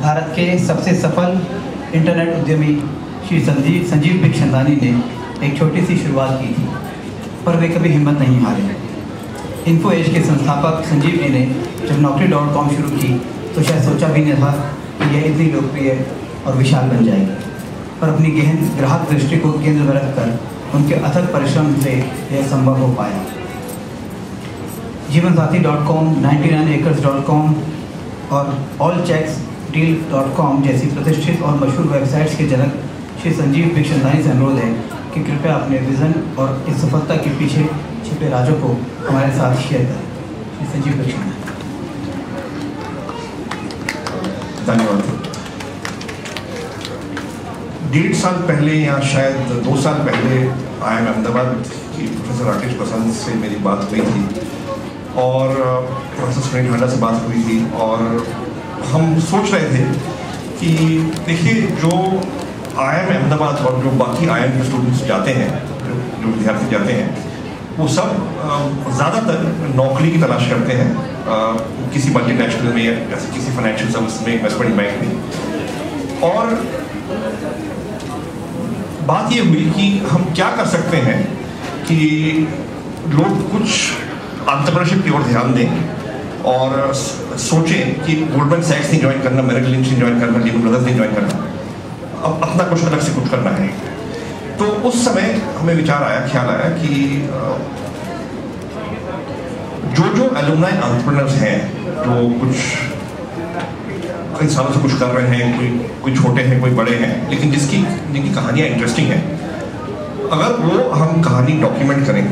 भारत के सबसे सफल इंटरनेट उद्यमी श्री संजीव बिखचंदानी ने एक छोटी सी शुरुआत की थी, पर वे कभी हिम्मत नहीं हारे। इन्फो एज के संस्थापक संजीव जी ने जब naukri.com शुरू की तो शायद सोचा भी नहीं था कि यह इतनी लोकप्रिय और विशाल बन जाएगी, पर अपनी गहन ग्राहक दृष्टि को केंद्र में रखकर उनके अथक परिश्रम से यह संभव हो पाया। जीवनसाथी.com, 99acres.com और allchecksdeal.com जैसी प्रतिष्ठित और मशहूर वेबसाइट्स के जनक श्री संजीव बिखचंदानी से अनुरोध है कि कृपया अपने विज़न और इस सफलता के पीछे छिपे राजों को हमारे साथ शेयर करें। श्री संजीव बिखचंदानी। धन्यवाद। 1.5 साल पहले या शायद 2 साल पहले IIM अहमदाबाद की प्रोफेसर राकेश प्रसाद से मेरी बात हुई थी और प्रोफेसर सुनील हांडा से बात हुई थी, और हम सोच रहे थे कि देखिए जो IIM अहमदाबाद और जो बाकी IIM के स्टूडेंट्स जाते हैं, जो विद्यार्थी जाते हैं, वो सब ज़्यादातर नौकरी की तलाश करते हैं, किसी मल्टीनेशनल में या किसी फाइनेंशियल सर्विस में, इन्वेस्टमेंट बैंक में। और बात ये हुई कि हम क्या कर सकते हैं कि लोग कुछ एंटरप्रेन्योरशिप की ओर ध्यान दें और सोचें कि गोल्डमैन सैक्स नहीं ज्वाइन करना, मेरिल लिंच नहीं ज्वाइन करना, लीमन ब्रदर्स नहीं ज्वाइन करना, अब अपना कुछ अलग से कुछ करना है। तो उस समय हमें विचार आया, ख्याल आया कि जो एलुमनाई एंटरप्रेन्योर्स हैं, जो कुछ कई सालों से कुछ कर रहे हैं, कोई छोटे हैं, कोई बड़े हैं, लेकिन जिनकी कहानियाँ इंटरेस्टिंग हैं, अगर वो हम कहानी डॉक्यूमेंट करें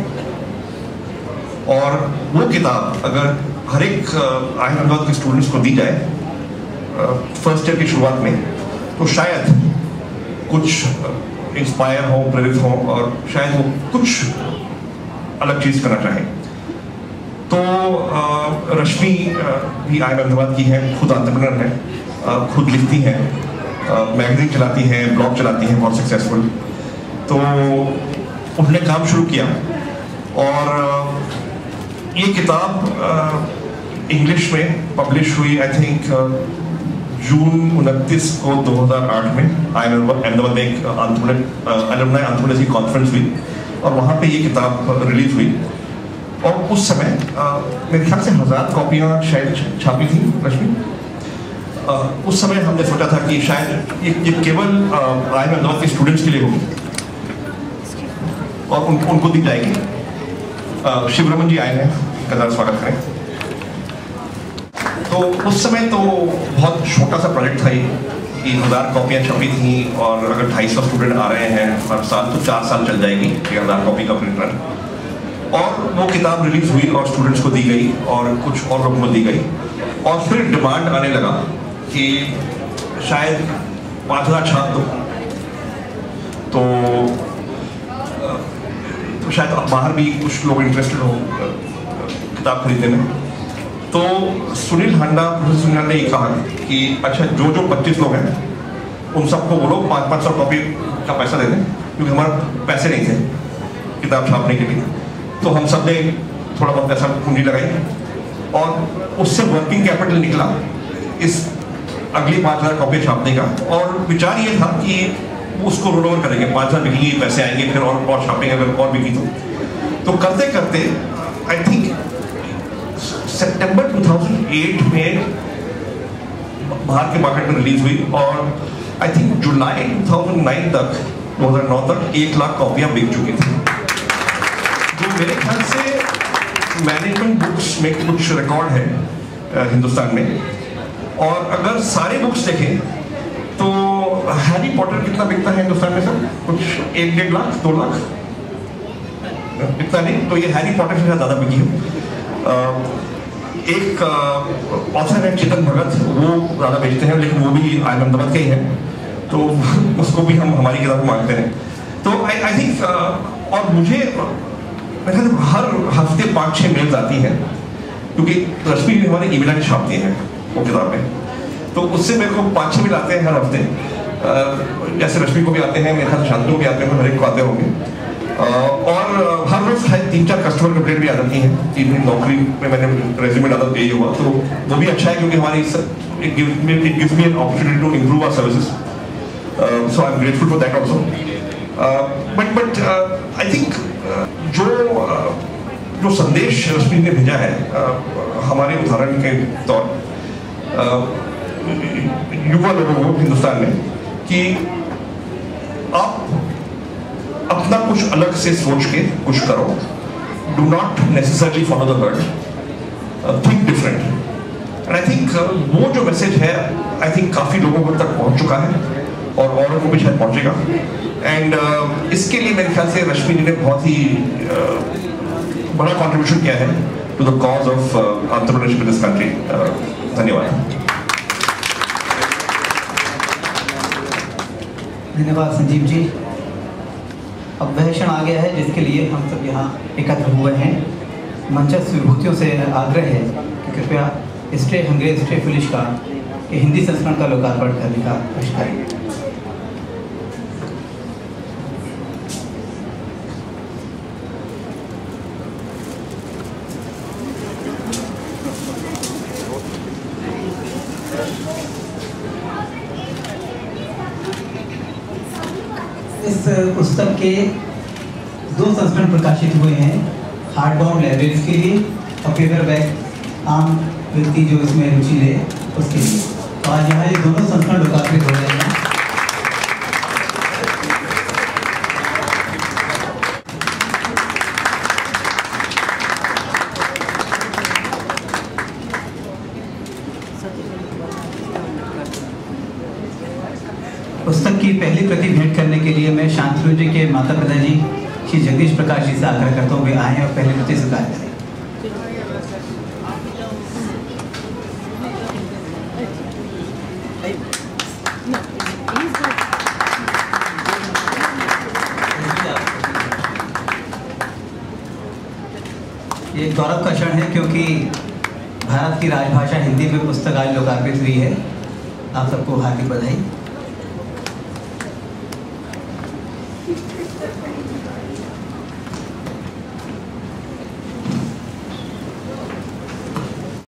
और वो किताब अगर हर एक IIM अहमदाबाद के स्टूडेंट्स को दी जाए फर्स्ट ईयर की शुरुआत में, तो शायद कुछ इंस्पायर हो, प्रेरित हो और शायद वो कुछ अलग चीज़ करना चाहें। तो रश्मि भी IIM अहमदाबाद की है, खुद एंटरप्रेन्योर है, खुद लिखती हैं, मैगजीन चलाती हैं, ब्लॉग चलाती हैं, बहुत सक्सेसफुल। तो उन्होंने काम शुरू किया और ये किताब इंग्लिश में पब्लिश हुई, आई थिंक जून 29 को 2008 में IIM अहमदाबाद में एक एलुमनाई एंटरप्रेन्योर्स की कॉन्फ्रेंस हुई और वहाँ पे ये किताब रिलीज हुई। और उस समय मेरे ख्याल से 1000 कॉपियाँ शायद छापी थी रश्मि। उस समय हमने सोचा था कि शायद ये केवल IIM अहमदाबाद के स्टूडेंट्स के लिए होगी और उनको दी जाएगी। शिवरमन जी आए हैं, कदार स्वागत करें। तो उस समय तो बहुत छोटा सा प्रोजेक्ट था ये, कि 1000 कॉपियाँ छपी थी और अगर 250 स्टूडेंट आ रहे हैं हर साल तो 4 साल चल जाएगी 1000 कॉपी का प्रिंट रन। और वो किताब रिलीज हुई और स्टूडेंट्स को दी गई और कुछ और लोगों को दी गई, और फिर डिमांड आने लगा कि शायद 5000 छाप दो, तो शायद बाहर भी कुछ लोग इंटरेस्टेड हो किताब खरीदने में। तो सुनील हांडा, प्रोफेसर सुनील हांडा ने कहा कि अच्छा जो 25 लोग हैं उन सबको वो लोग 500 कॉपी का पैसा दे दें, क्योंकि हमारे पैसे नहीं थे किताब छापने के लिए। तो हम सब ने थोड़ा बहुत पैसा पूंजी लगाई और उससे वर्किंग कैपिटल निकला इस अगली 5000 कॉपी छापने का। और विचार ये था कि उसको रोल ओवर करेंगे, 5000 बिकेंगी, पैसे आएंगे, फिर और छापेंगे अगर और बिकी तो करते करते आई थिंक सितंबर 2008 में बाहर के मार्केट में रिलीज हुई और आई थिंक जुलाई 2009 तक 1 लाख कॉपियां बिक चुकी थी, जो मेरे ख्याल से मैनेजमेंट बुक्स में कुछ रिकॉर्ड है हिंदुस्तान में। और अगर सारे बुक्स देखें तो हैरी पॉटर कितना बिकता है हिंदुस्तान में सर? कुछ 1-1.5 लाख, 2 लाख, इतना नहीं। तो ये हैरी पॉटर से ज़्यादा बिकी है। एक ऑथर है चेतन भगत, वो ज़्यादा बेचते हैं, लेकिन वो भी IIM अहमदाबाद के ही हैं, तो उसको भी हम हमारी किताब मांगते हैं। तो आई थिंक और मुझे मेरे ख्याल हर हफ्ते 5-6 मेल्स आती हैं, क्योंकि रश्मि भी हमारे ईमेल आईडी छापती हैं वो किताब में, तो उससे मेरे को 5-6 मेल आते हैं हर हफ्ते। जैसे रश्मि को भी आते हैं, मेरे ख्याल शांति को भी आते हैं, हर एक को आते होंगे। और हर रोज 3-4 कस्टमर कंप्लेंट भी आ जाती हैं कि नौकरी में मैंने रेज्यूमे डाला यही हुआ, तो वो भी अच्छा है क्योंकि हमारी it gives me an opportunity to improve our services. So I'm grateful for that also. But I think जो संदेश रश्मि ने भेजा है हमारे उदाहरण के तौर युवा लोगों को हिंदुस्तान में कि आप अपना कुछ अलग से सोच के कुछ करो, do not necessarily follow the herd, think different. And I think वो जो मैसेज है आई थिंक काफी लोगों तक पहुंच चुका है और औरों को भी शायद पहुंचेगा. एंड इसके लिए मेरे ख्याल से रश्मि जी ने बहुत ही बड़ा कंट्रीब्यूशन किया है to the cause of entrepreneurship in this country. धन्यवाद. धन्यवाद संजीव जी. अब वह क्षण आ गया है जिसके लिए हम सब यहाँ एकत्र हुए हैं. मंचस्थ विभूतियों से आग्रह है कि कृपया स्टे हंग्रे स्टे फुलिश का हिंदी संस्करण का लोकार्पण करने का कोशिश करें. इस पुस्तक के 2 संस्करण प्रकाशित हुए हैं, हार्ड बाउंड लाइब्रेरीज के लिए और पेपर बैग आम व्यक्ति जो इसमें रुचि ले उसके लिए. तो आज यहाँ ये दोनों संस्करण लोकार्पित हो रहे हैं. पुस्तक की पहली प्रति भेंट करने के लिए मैं शांतनु जी के माता पिता जी श्री जगदीश प्रकाश जी से आग्रह करता हूँ वे आए और पहली प्रति स्वीकार करें. ये गौरव का क्षण है क्योंकि भारत की राजभाषा हिंदी में पुस्तक आज लोकार्पित हुई है. आप सबको हार्दिक बधाई.